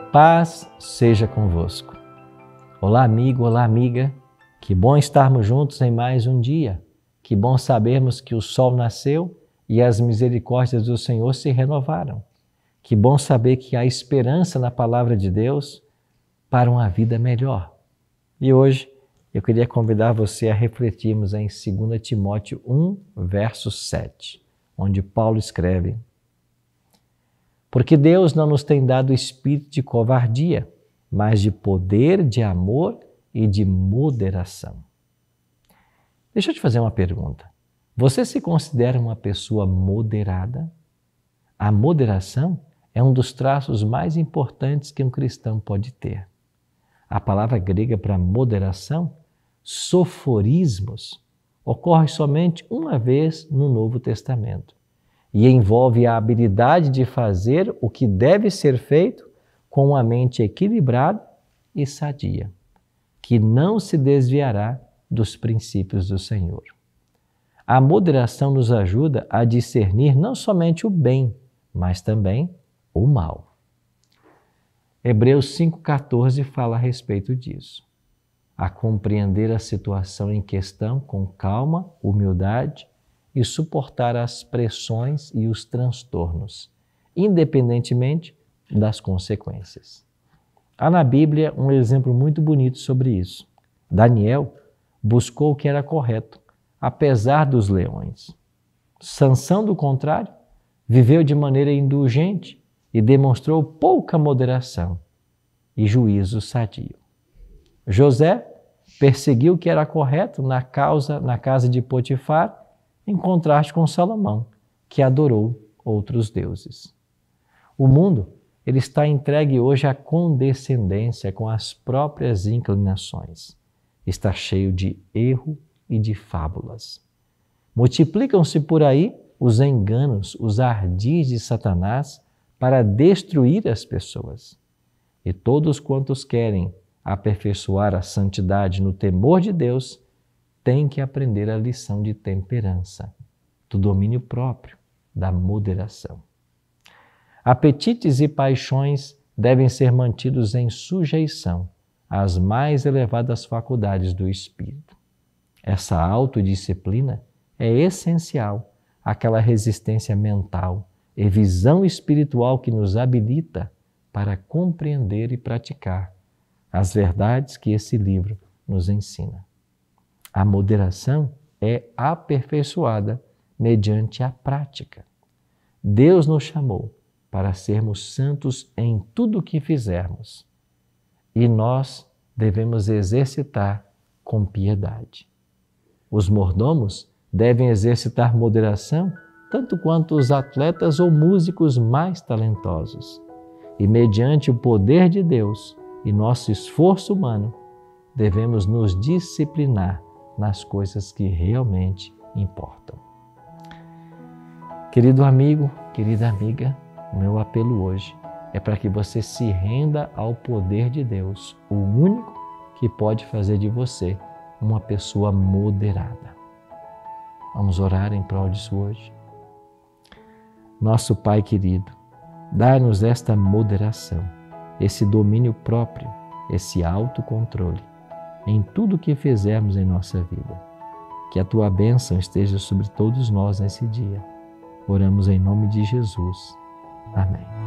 paz seja convosco. Olá, amigo, olá, amiga. Que bom estarmos juntos em mais um dia. Que bom sabermos que o sol nasceu e as misericórdias do Senhor se renovaram. Que bom saber que há esperança na palavra de Deus para uma vida melhor. E hoje eu queria convidar você a refletirmos em 2 Timóteo 1, verso 7, onde Paulo escreve: porque Deus não nos tem dado espírito de covardia, mas de poder, de amor e de moderação. Deixa eu te fazer uma pergunta. Você se considera uma pessoa moderada? A moderação é um dos traços mais importantes que um cristão pode ter. A palavra grega para moderação, soforismos, ocorre somente uma vez no Novo Testamento e envolve a habilidade de fazer o que deve ser feito com uma mente equilibrada e sadia, que não se desviará dos princípios do Senhor. A moderação nos ajuda a discernir não somente o bem, mas também o mal. Hebreus 5,14 fala a respeito disso. A compreender a situação em questão com calma, humildade e suportar as pressões e os transtornos, independentemente das consequências. Há na Bíblia um exemplo muito bonito sobre isso. Daniel buscou o que era correto, apesar dos leões. Sansão, do contrário, viveu de maneira indulgente e demonstrou pouca moderação e juízo sadio. José perseguiu o que era correto na casa de Potifar, em contraste com Salomão, que adorou outros deuses. O mundo ele está entregue hoje à condescendência com as próprias inclinações. Está cheio de erro e de fábulas. Multiplicam-se por aí os enganos, os ardis de Satanás para destruir as pessoas. E todos quantos querem aperfeiçoar a santidade no temor de Deus, têm que aprender a lição de temperança, do domínio próprio, da moderação. Apetites e paixões devem ser mantidos em sujeição às mais elevadas faculdades do espírito. Essa autodisciplina é essencial àquela resistência mental e visão espiritual que nos habilita para compreender e praticar as verdades que esse livro nos ensina. A moderação é aperfeiçoada mediante a prática. Deus nos chamou para sermos santos em tudo o que fizermos e nós devemos exercitar com piedade. Os mordomos devem exercitar moderação tanto quanto os atletas ou músicos mais talentosos. E mediante o poder de Deus e nosso esforço humano, devemos nos disciplinar nas coisas que realmente importam. Querido amigo, querida amiga, o meu apelo hoje é para que você se renda ao poder de Deus, o único que pode fazer de você uma pessoa moderada. Vamos orar em prol disso hoje? Nosso Pai querido, dá-nos esta moderação, esse domínio próprio, esse autocontrole em tudo o que fizermos em nossa vida. Que a Tua bênção esteja sobre todos nós nesse dia. Oramos em nome de Jesus. Amém.